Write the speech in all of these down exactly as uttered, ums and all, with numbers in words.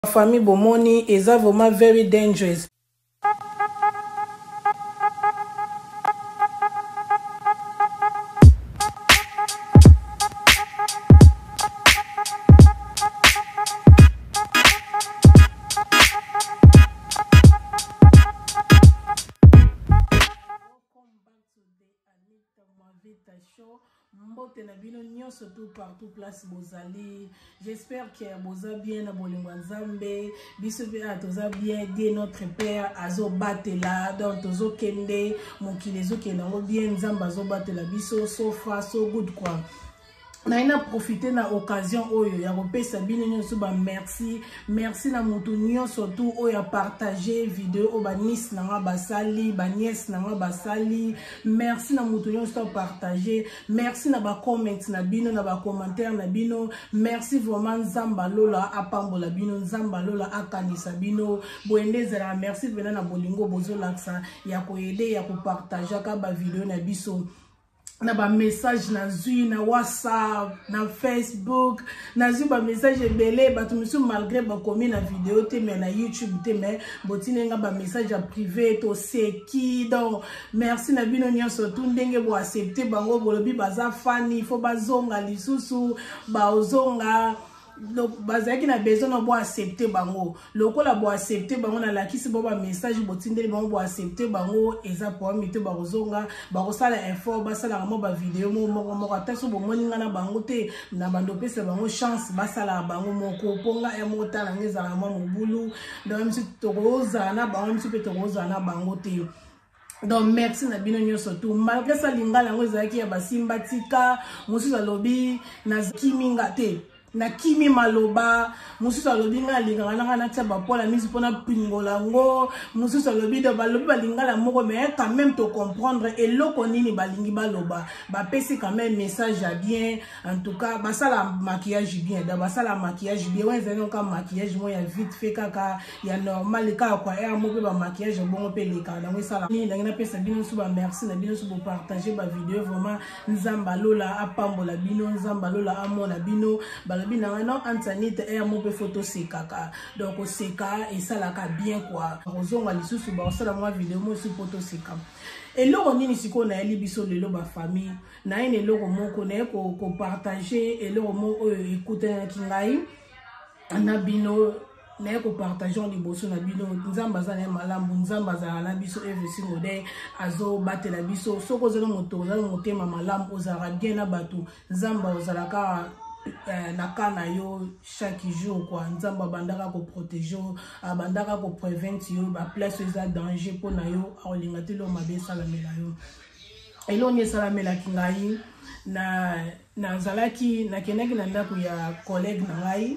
Famille Bomoni is vraiment very dangerous. Mbote na bino nyonso tout partout place bozali. J'espère que boza bien na bolingo nzambe. Biso pe atoza bien Dieu notre père azo batela donc tozo kende mokili zo kende ngo bien nzamba azo batela biso so far so good quoi. Na ina profiter na occasion oyo ya kopesa bino nyonso ba merci merci na mutu nyonso tout oyo ya partager vidéo o ba niece na nga basali ba nièce na nga basali merci na mutu nyonso partager merci na ba comment na bino na ba commentaire na bino merci vraiment nzamba lola apambola bino nzamba lola akanisa bino boendezela merci pena na bolingo bozo laksa ya koyede ya ko partager ka ba vidéo na biso na ba message na zui na WhatsApp na Facebook na zui ba message belé ba tumisu malgré ba komi na vidéo te mais na YouTube te mais botine nga ba message privé to seki donc merci na bino nyonso tout ndenge bo accepter bango bolobi baza fani fo bazonga lisusu ba ozonga donc bazaki na besoin na bo accepter bango lokola bo accepter bango na lakisi bo ba message botindeli bango bo accepter bango eza pour mite ba kozonga ba kosala effort ba sala mo ba vidéo mo mo mo ataso bo moninga na bango te na bando pesa bango chance ba sala bango moko ponga e mota na ngeza na mo mobulu donc msi tokoza na bango msi pe tokoza na bango te. Donc merci na bino nyonso tout malgré ça lingala ngo ezaki ya basimba tika mususu alobi na kiminga te na kimi maloba mususu alobi nga lingala nga na tia bapola misi pona pingola ngo mususu alobi de balobi balingala moko mais quand même to comprendre eloko nini balingi baloba ba pesi quand même message à bien en tout cas basala maquillage bien da basala maquillage bien ouais zeno ka maquillage mo ya vite fait kaka ya normal ka kwa ya mo pe ba maquillage bon pe le ka na we sala ni na pesa bino su ba merci na bino su bo partager ba vidéo vraiment nzamba lola apambola bino nzamba lola amona bino bina non antanite et mo pe photo sekaka donc seka et ça la ka bien quoi ozonga lisusu ba osala moi vidéo mo sur photo seka et loko nini siko na eli biso lelo ba famille na ene loko moko na ko ko partager et loko mo écouter kingai na bino na ko partager liboso na bino nzamba za na malambu nzamba za na biso everything ode azo batela biso soko zelo moto za motema malambu ozara bien na batu nzamba ozala ka Euh, nakana yo chaque jour quoi nzamba bandaka ko protéger bandaka ko prevent yo ba place eza danger pour na yo olinga te lo mabe sala mela yo elo ni sala mela kingai na na zalaki na keneki na ndako ya collègue na ngai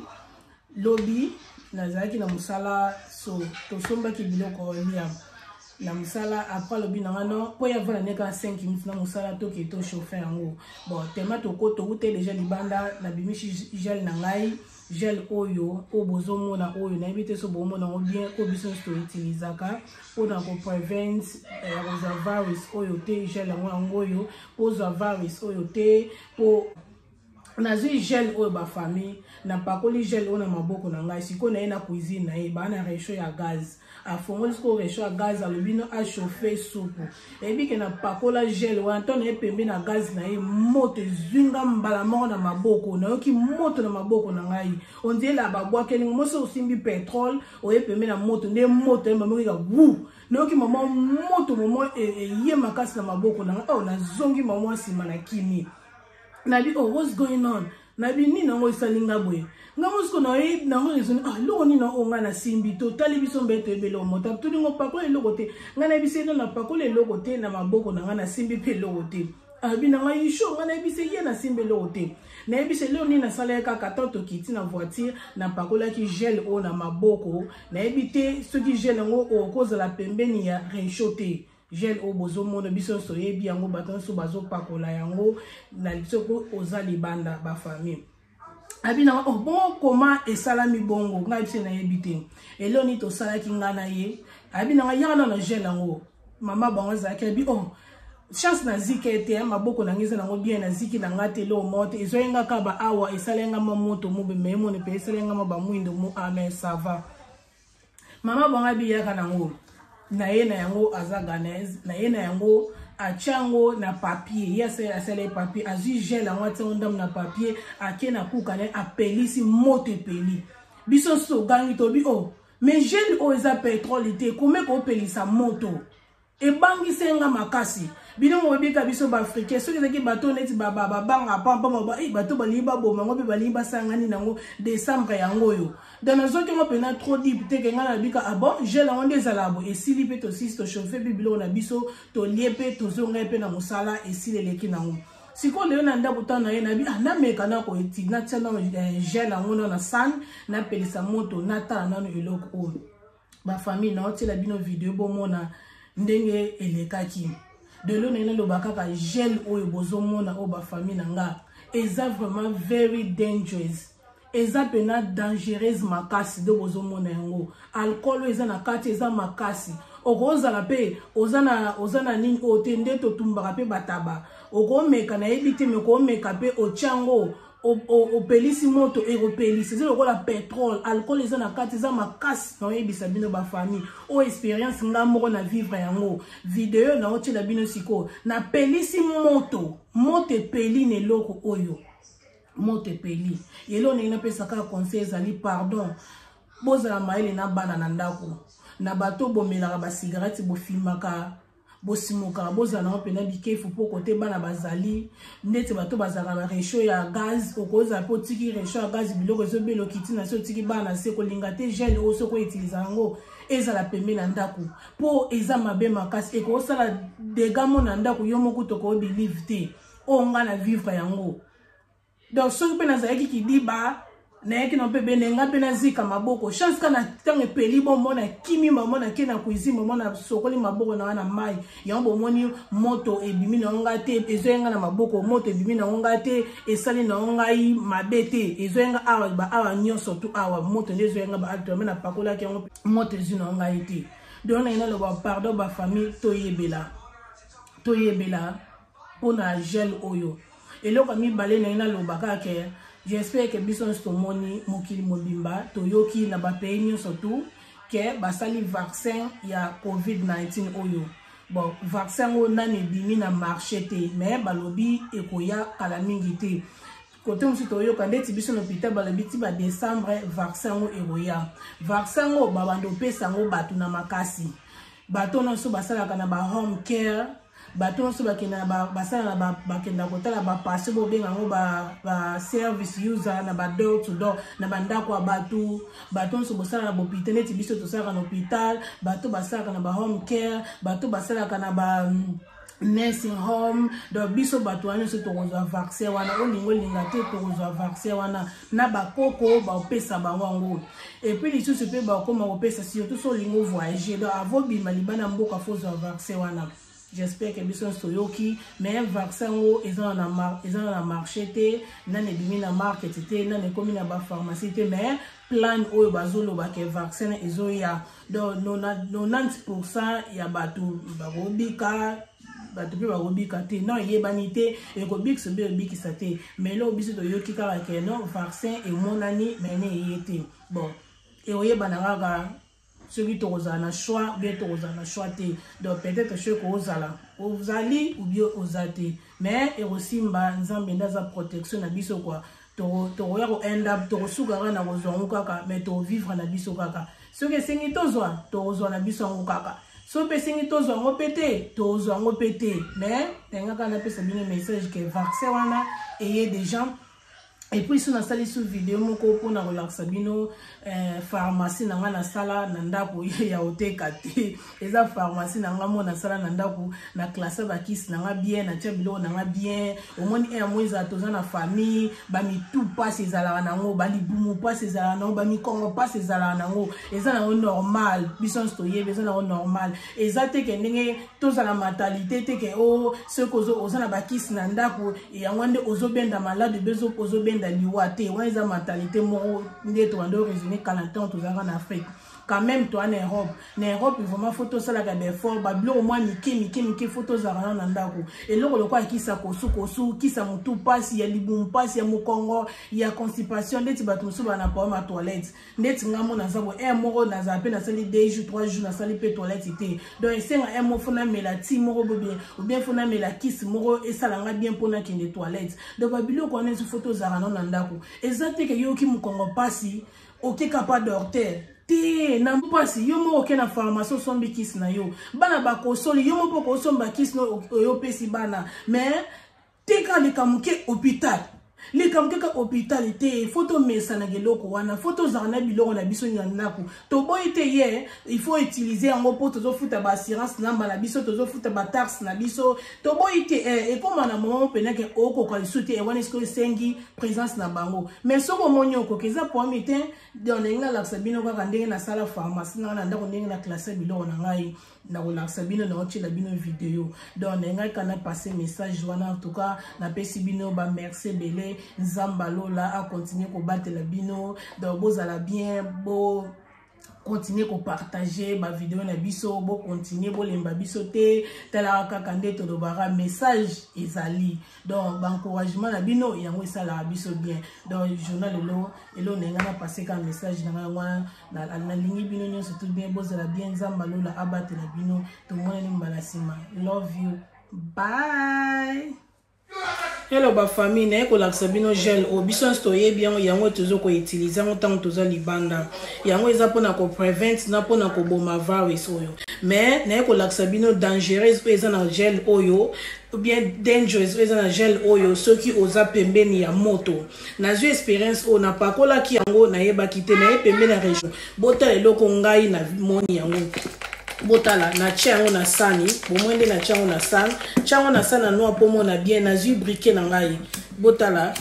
lobby na zalaki na musala so to somba ki biloko liam na musala après le binanga non po ya vana neka cinq minutes na musala to ki to chauffer ngo bon tema to ko to ute déjà libanda na bimishi gel na ngai gel oyo o bozomo na oyo na ibite so bomo na bien ko biso to utilizaka po na ko prevent rotavirus oyo te gel ngo oyo po rotavirus oyo te po na zui gel oyo ba famille na pakoli gel oyo na maboko na ngai siko na ina cuisine na e ba na réchaud ya gaz a fongoli ko réchaud ya gaz a lobino a chauffer soupe et bi ke na pakola gel wa ntona e pembe na gaz na e moto zunga mbala moko na maboko na yoki moto na maboko na ngai on dit la babwa kelingo moso osimbi pétrole o e pembe na moto nde moto e mamoki ka wu na yoki mama moto momo e ye makasi na maboko na ngai o na zongi mama sima na kimi na bi oh what's going on na bi ni na ngo isalinga boye nga musko na e na ngo izoni ah loko ni na onga na simbi to tali biso mbeto ebelo mota to ngo pakole loko te nga na bise na pakole loko te na maboko na nga na simbi pe loko te ah bi na nga yisho nga na bise ye na simbi loko te na bise leo ni na sala ka katoto kiti na voiture na pakola ki gel o na maboko na ebite ce qui gel ngo o koza la pembeni ya réchauffer gel o bozo mono biso so yebi yango baton so bazo pakola yango na lisoko oza libanda ba famille abina oh bon comment esalami bongo ngai bise na yebite elo ni to sala ki ngana ye abina ya na gel yango mama bango za ke bi oh chance na ziki ete maboko na ngeza nango bien na ziki na ngate lo mote ezoyenga ka ba awa esalenga mamoto mube memo ne pe esalenga ma ba mwindo mu ame ça va mama bonga bi yaka nango na ye na yango azaganes na ye na yango achango na papier yese asele papier azu gel en wate ondam na papier ake na kuka ne apelisi moto peli biso so gangi to bi oh mais gel o eza pétrole te kome ko pelisa moto e bangi senga makasi bino mo bika biso ba africain so ke bato neti ba ba banga pampa ba e bato ba liba bo mango be ba liba sangani nango décembre yango yo dans nos autres on pena trop deep te ke ngana bika abo gel on des alabo et sili pe to sisto chauffer bibilo na biso to liepe to zonga pe na musala et sili leki nango siko le na ndabu tana ye na bi na meka na ko eti na tsana gel on na san na pelisa moto na ta na no eloko o ba famille na otela bino video bo mona ndenge elekaki de l'eau nena lo bakaka gel oyo bozomona o ba famille nanga eza vraiment very dangerous eza pena dangereuse makasi de bozomona yango alcool eza na kati eza makasi okozala pe ozana ozana nini otende to tumbaka pe bataba okomeka na ebite me ko meka pe ochango o pelisi moto e o pelisi c'est le la pétrole alcool eza na kati eza makasi na yebisa bino ba famille o expérience nga moko na vivre yango video na otela bino siko na pelisi moto moto peli ne loko oyo moto peli yelo na pesa ka conseil zali pardon bozala maele na bana na ndako na bato bomelaka ba cigarette bofimaka bosimoka bozala na pena bikefu po kote bana bazali ndete bato bazala ba resho ya gaz okoza po tiki resho ya gaz biloko ezobelo kiti na so tiki bana se kolinga te gel o so ko utiliser ngo ezala pembe na ndako po eza mabe makasi eko sala degamo na ndako yo moko to ko believe te o nga na vivre yango donc so pe na zaiki kidiba na yeki na pepe nenga pe na zika maboko chance kana tange peli bo mona kimi mona ke na cuisine mona sokoli maboko na wana mai yambo moni moto ebimi na ngate ezoyenga na maboko moto ebimi na ngate esali na ngai mabete ezoyenga awa ba awa nyoso tu awa moto ndezoyenga ba alto na pakola ke moto ezina ngai te donc na ina lo ba pardon ba famille to yebela to yebela pona gel oyo eloko mi balé na ina lo bakake. J'espère que bison stomoni mokili mobimba toyoki na ba pays surtout que basali vaccin ya covid dix-neuf oyo bon vaccin o nani bimi na marché te mais balobi ekoya kala mingi te côté musu toyoka ndeti biso hôpital balobi ti ba décembre vaccin o eroya vaccin o babando pesa ngo batu na makasi bato no so basala kana ba home care bato so bakena ba basala na bakenda kotala ba passe bo benga ngo ba ba service user na ba door to door na banda kwa batu bato so basala na hôpital neti biso to sala na hôpital bato basala na ba home care bato basala na ba nursing home do biso bato wana so to kozwa vaccin wana olingo linga te to kozwa vaccin wana na bakoko ba opesa bango ngo et puis les choses pe ba koma opesa surtout so lingo voyager do avobi malibana mboka fozo vaccin wana. J'espère que biso soyoki mais vaccin o ezana na mar ezana na marché te na ne bimi na market te na ne komi na ba pharmacie te mais plan o bazolo ba ke vaccin ezoya do quatre-vingt-dix pour cent ya batu ba robika batu pe ba robika te non yebani te e ko bik so be bikisa te mais lo biso toyoki kala ke non vaccin e monani mais ne yete bon e oyebana kaka celui qui a un choix, bien tu as un choix. Donc peut-être que ceux qui ont aux alliés ou bien aux athées. Mais et aussi, nous avons une protection na biso quoi. Tu as end up, tu as sougara na rozongo kaka, mais tu vivre na biso kaka. Ce que c'est ni tozoa, tu as na biso kaka. So pe c'est ni tozoa ngopete, tu as ngopete. Mais tenga kana pe c'est bien message que vaccin wana et des gens. Et puis si on a salé sur vidéo moko pour na relaxa bino euh, pharmacie na nga na sala na ndako ya oteka te eza pharmacie na nga mo na sala na ndako na classe ba kisi na nga bien na tchabilo na nga bien au moins un mois za toza na famille ba mi tout passe ezala na ngo ba libumu passe ezala na ngo ba mi kongo passe ezala na ngo eza na normal bison stoye eza na normal eza te ke ndenge toza la matalité te ke o ce kozo oza na ba kisi na ndako ya ngwande ozo benda malade bezo ozo benda benda liwa te wana eza mentalité moko nde tobando raisonner quarante tozalaka na Afrique quand même toi en Europe na Europe vraiment photo ça la gabe fort ba bilo au moins miki miki miki photo za rana na ndako et loko lokwa kisa kosu kosu kisa mutu pasi ya libum pasi ya mukongo ya constipation ndeti batu musu bana pa ma toilette ndeti ngamo na zabo un moro na zape na sali deux jours trois jours na sali pe toilette té donc senga un mo fona melati moro bien ou bien fona melakis moro et ça la bien pona kende toilette donc ba bilo ko na photo za rana na ndako exacte ke yoki mukongo pasi ok capable d'orter te na mpasi yo mo oke na pharmacie sombi kis na yo bana ba kosoli yo mo poko somba kis no yo pesi bana mais te ka le kamuke hôpital le kamuke ka hôpital te photo mesa na geloko wana photo za na biloko na biso nya ndako to boy te ye il faut utiliser en mot to zo futa ba assurance namba na biso to zo futa ba taxe na biso to boy te e comme na moment penake oko ka lisuti e wana esko sengi présence na bango mais soko monyoko keza po amite dans l'inga la sabino ka ndenge na sala pharmacie na ndako ndenge na classe biloko na ngai na la sabino na ochi la bino vidéo donc l'inga kana passer message wana en tout cas na pesi bino ba merci belé nzamba lola a continuer ko battre la bino donc bozala bien bo continuer ko partager ma vidéo na biso bo continuer bo lemba biso te tala kaka nde to dobara message ezali donc ba encouragement na bino yango sala biso bien donc journal elo elo nenga na passer ka message na ngwa na na lingi bino nyonso tout bien bozala bien nzamba lola abate na bino to mona ni mbalasima love you bye. Hello ba famille na ko laksa bino gel o biso stoye bien yango tozo ko utiliser en tant tozo libanda yango eza pona ko prevent na pona ko boma virus oyo mais na ko laksa bino dangereuse eza na gel oyo ou bien dangerous eza na gel oyo soki oza pembeni ya moto na zo experience o na pakola ki yango na yeba kite na pembeni na region bota eloko ngai na moni yango botala na chango na sani bomwende na chango na san chango na sana no apomo na bien na zu briquet na ngai botala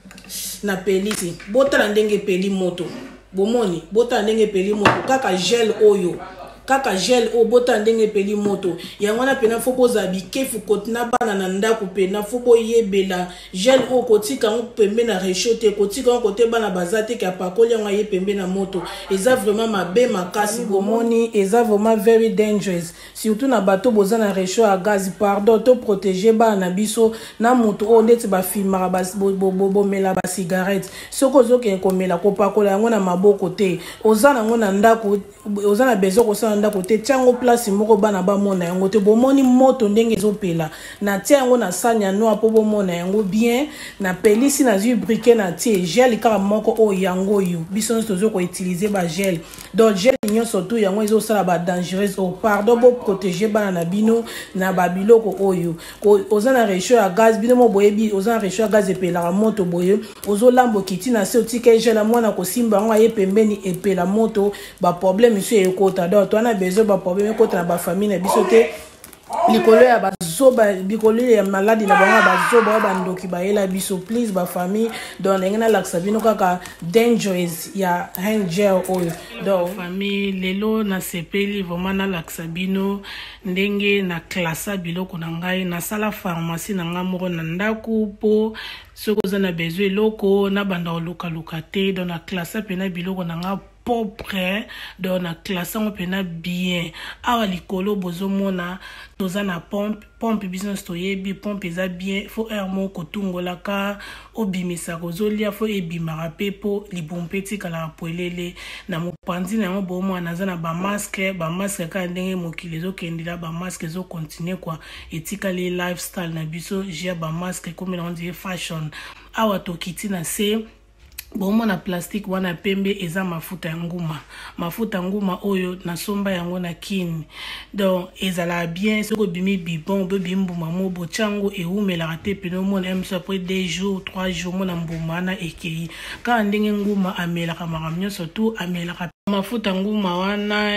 na peliti botala ndenge peli moto bomoni botala ndenge peli moto kaka gel oyo kaka gel o bota ndenge peli moto yango na pena fo poza bikefu kotina bana na ndako pena fo boyebela gel o kotika ngo pembe na reshote kotika ngo kote bana bazate ka pakoli ngo ye pembe na moto eza vraiment mabe makasi bomoni eza vraiment very dangerous surtout na bato boza na resho a gaz pardon to protéger bana biso na moto o ndeti ba filmara ba bo mela ba cigarette soko zoke komela ko pakola yango na maboko te oza na ngo na ndako oza na bezo ko sa ndako te tiango place moko bana ba mona yango te bomoni moto ndenge ezopela na tiango na sanya no apo bomona yango bien na pelisi na zu briquet na tie gel ka moko o yango yo biso tozo ko utiliser ba gel donc gel nyo surtout yango ezo sala ba dangereuse o pardon bo protéger bana na bino na ba biloko oyo ko oza na resho ya gaz bino mo boyebi oza na resho ya gaz epela moto boye ozo lambo kiti na se otike gel mwana ko simba ngo ye pembeni epela moto ba problème iso ekota donc to na besoin ba problème ekota na ba famille na biso te likolo ya bazoba bikolo ya maladi na bango bazoba ba ndoki ba yela biso please ba famille donc ngena laksa bino kaka dangerous ya hand gel oil donc famille lelo na sepeli vraiment na laksa bino ndenge na klasa biloko na ngai na sala pharmacie na ngamoro na ndaku po soko za na besoin loko na banda luka luka te donc na klasa pena biloko na nga propre donc na classe on pena bien awa likolo bozomona toza na pompe pompe business toyebi pompe eza bien fo air moko tungola ka obimisa kozolia fo ebimara pepo libompe tikala poelele na mopanzi na mo bomo na za na ba masque ba masque ka ndenge mokili ezokendela ba masque ezo continuer kwa etika le lifestyle na biso jia ba masque comme on dit fashion awa tokiti na se bomo na plastique wana pembe eza mafuta ya nguma mafuta ya nguma oyo na somba yango na kini donc ezala bien soko bimi bibon be bimbuma mo bochango e umela te peno mo na mso après deux jours trois jours mo na mbuma na ekei ka ndenge nguma amela ka makamnyo surtout amela ka mafuta nguma wana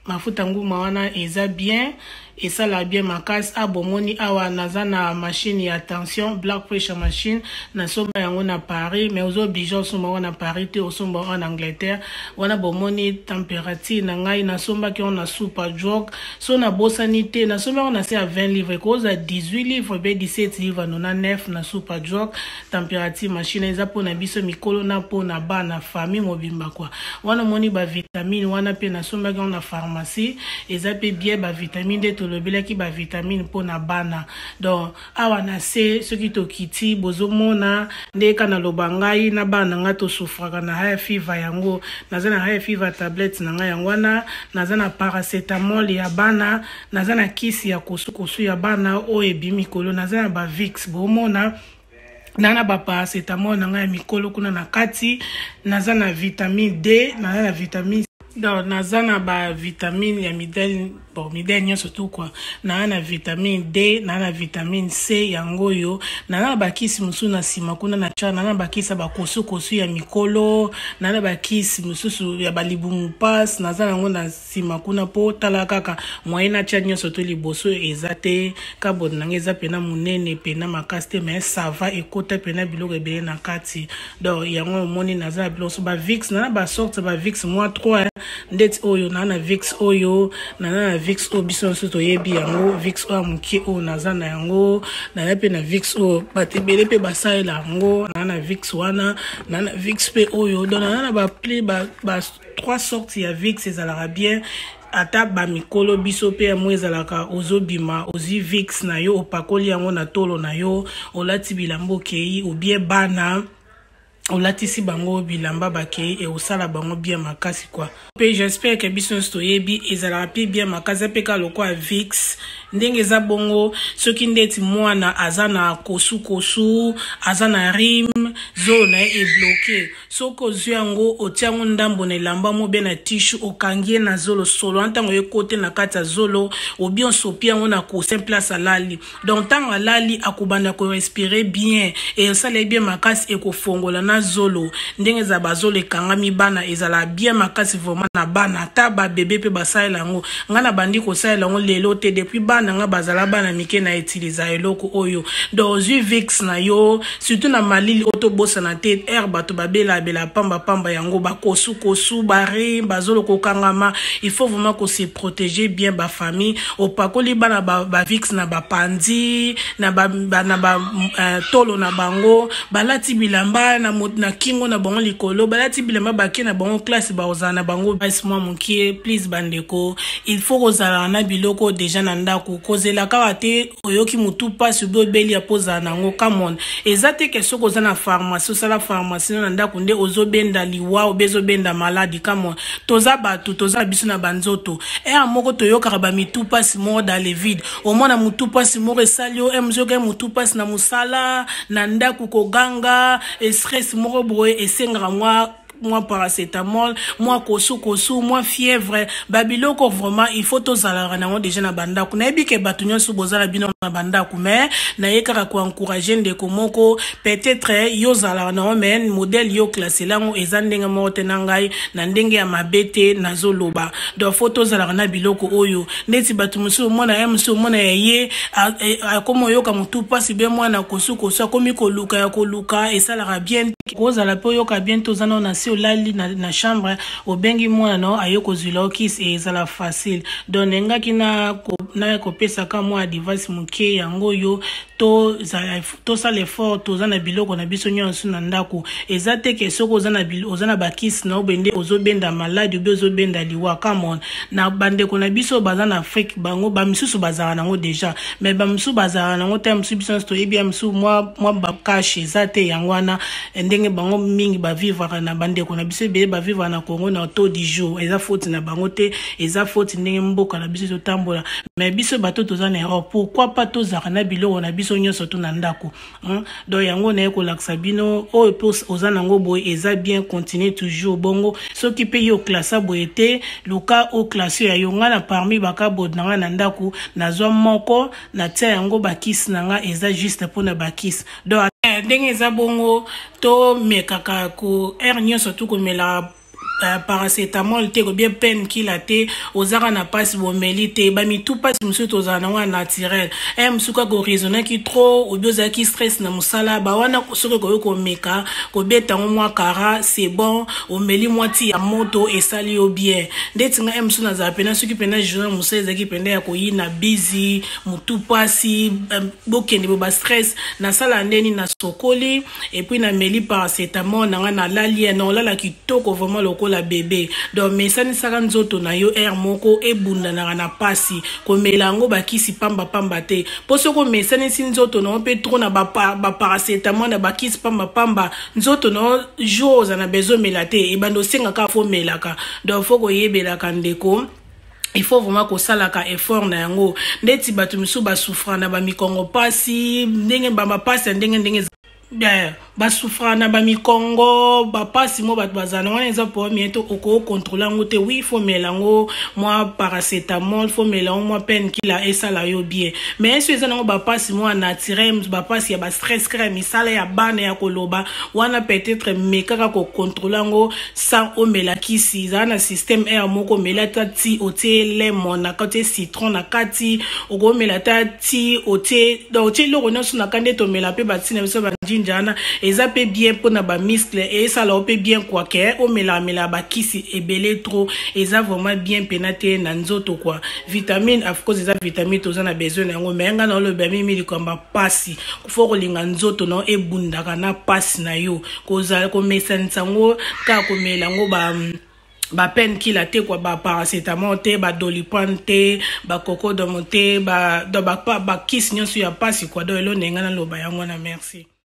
mafuta nguma wana eza bien et ça la bien makas abomoni awa nazana machine ya tension blood pressure machine na somba yango na Paris mais ozo bijo somba na Paris te osomba en Angleterre wana bomoni température na ngai na somba ki on a super drug so na bosanité na somba on a c'est à vingt livres cause à dix-huit livres be dix-sept livres na neuf na super drug température machine eza po na biso mikolo na po na ba na famille mobimba kwa wana moni ba vitamine wana pe na somba ki on a pharmacie eza pe bien ba vitamine de le bile ki ba vitamine pour na bana donc awa na se ce qui to kiti bozomona ndeka na lobangai na bana nga to souffraka na high fever yango nazana high fever tablette na nga yango na nazana paracetamol ya bana nazana kisi ya kosukosu ya bana o ebimi kolo nazana ba Vicks bomona nana ba paracetamol na nga ya mikolo kuna na kati nazana vitamine D nazana vitamine donc nazana ba vitamine ya midel bon midel nyo surtout quoi na vitamine D na vitamine C yango yo na ba kisi musu na sima kuna na chana na ba kisi ba kosu kosu ya mikolo na ba kisi mususu ya balibumu pass nazana ngo na sima kuna po tala kaka moyena cha nyo surtout liboso ezate ka bon na ngeza pena munene pena makaste mais ça va ekota pena biloko ebele na kati donc yango moni nazana biloso ba Vicks na ba sorte ba Vicks moi trois ndet oyo na na Vicks oyo na na Vicks o biso soto yebi yango Vicks o amuki o nazana yango na pe na Vicks o batebele pe basaela yango na na Vicks wana na na Vicks pe oyo donc na na ba pli ba, ba trois sortes ya Vicks ezalaka bien ata ba mikolo biso pe amwe ezalaka ozobima ozi Vicks na yo opakoli yango na tolo na yo olati bilambo kei ou bien bana olatisi bango bilamba bakei et osala bango bien makasi quoi pe j'espère que biso sto yebi ezala pi bien makasi pe ka loko a Vicks ndenge za bongo soki ndeti mwana azana kosu kosu azana rim zone e bloqué soko zyango otiango ndambo na lamba mo be na tissu okangie na zolo solo ntango ye kote na kata zolo ou bien sopia ngona ko simple place alali donc tango alali akubanda ko respirer bien et ça les bien makasi e ko fongola na zolo ndenge za bazolo ekangami bana ezala bien makasi vraiment na bana ta ba bébé pe basaela ngo ngana bandi ko saela ngo lelo te depuis bana nga bazala bana mike na utiliser eloko oyo donc Vicks na yo surtout na malili auto bossa na tête herbe to babela bela pamba pamba yango ba kosu kosu bare bazolo ko kangama il faut vraiment qu'on se protéger bien ba famille opakoli bana ba, ba Vicks na ba pandi na ba, ba na ba uh, tolo na bango balati bilamba na na kingo na bango likolo balati bilamba baki na bango classe ba ozana bango basi moi monkie please bandeko il faut ozala na biloko déjà na ndako kozela kawate oyoki mutu passe bo beli ya poza nango come on ezate ke soko za na pharmacie sala pharmacie na ndako nde ozobenda liwa obezobenda maladi come on toza batu toza biso na banzoto e amoko toyoka ba mitu passe mo dans le vide au moins na mutu passe mo resalio e mzoga mutu passe na musala na ndako ko ganga e stress moko boye esenga moi moi paracétamol moi kosu kosu moi fièvre babiloko vraiment il faut tozala na déjà na banda ku na ebike batunyo su bozala bino na banda ku mais na yekaka ko encourager ndeko moko peut-être yo zala na men modèle yo classé lango ezandenga mote na ngai na ndenge ya mabete na zoloba donc faut tozala na biloko oyo neti batumusu mona ya musu mona ye akomo yo ka mutu pasi be mwana kosu kosu akomi ko luka ya ko luka et ça la bien kozala po yo ka bien tozana na olali na, na chambre obengi mwana no ayoko zulokis e ezala facile donc ngaki na ko na ko pesa ka mwa device muke yango yo to za to sa l'effort to zana biloko na biso nyonso na ndako ezate ke soko zana biloko zana bakis na obende ozobenda malade obi ozobenda liwa come on na bandeko na biso bazana Afrique bango ba misusu bazana nango déjà mais ba misusu bazana nango ta misusu biso to yebi misusu moi moi ba cash ezate yangwana ndenge bango mingi ba vivre na bandeko na biso be ba vivre na Congo na taux du jour eza faute na bango te eza faute ndenge mboka na biso to tambola mais biso bato tozana erreur pourquoi pas tozana na biloko na biso nyonso to na ndako donc yango na eko laksa bino o pose ozana ngo boy eza bien continuer toujours bongo so qui paye au classe boyete luka au classe ya yonga na parmi baka bod na na ndako na zo moko na tia yango bakis na nga eza juste pour na bakis donc ndenge eza bongo to mekaka ko er nyonso to ko mela Uh, paracétamol te ko bien peine qui la te ozara na passe bomeli te ba mi tout passe monsieur tozana wa naturel e msuka ko raisonner ki trop ou bioza ki stress na musala ba wana soke ko ko meka ko beta mwa kara c'est bon o meli mwati ya moto et sali au bien ndeti nga msu na za pena soki pena journal museza ki penda ya ko yi na busy mutu pasi um, bokende bo ba stress na sala ndeni na sokoli et puis na meli paracétamol na nga na lali na olala kitoko vraiment loko la bébé donc mais ça ne sera nzoto na yo air moko e bunda na na pasi ko melango bakisi pamba pamba te poso ko mais ça ne si nzoto na pe trop na ba ba paracétamol na bakisi pamba pamba nzoto no jour na besoin melate e bando senga ka fo melaka donc faut ko yebela ndeko. Il faut vraiment que ça la ka effort na yango ndeti batu misu ba souffra na ba mikongo pasi ndenge ba pasi ndenge ndenge bien ba souffra na ba mi Congo ba pasi mo ba bazana wana eza pour mieto oko contrôler ngote oui faut melango moi paracétamol faut melango moi peine qui la esa la yo bien mais si eza ngo ba pasi mo naturel ba pasi ya ba stress crème sala ya bana ya koloba wana peut-être mekaka ko contrôler ngo sans o melaki si za na système air moko melata ti otie lemon na côté citron na kati oko melata ti otie do ti lo rona suna kande to melape ba tina biso ba njinjana eza pe bien pour na ba muscle et ça la pe bien quoi que o mela mela ba kisi ebele trop eza vraiment bien penate na nzoto quoi vitamine of course eza vitamine to na besoin na ngo menga na lo ba mimi likomba pasi faut ko linga nzoto no e bundaka na pasi na yo ko za ko mesensa ngo ka ko mela ngo ba ba peine qui la te quoi ba paracétamol te ba doliprane te ba coco de monte ba do ba ba kiss nyo su ya pasi quoi do elo nenga na lo ba yango na merci.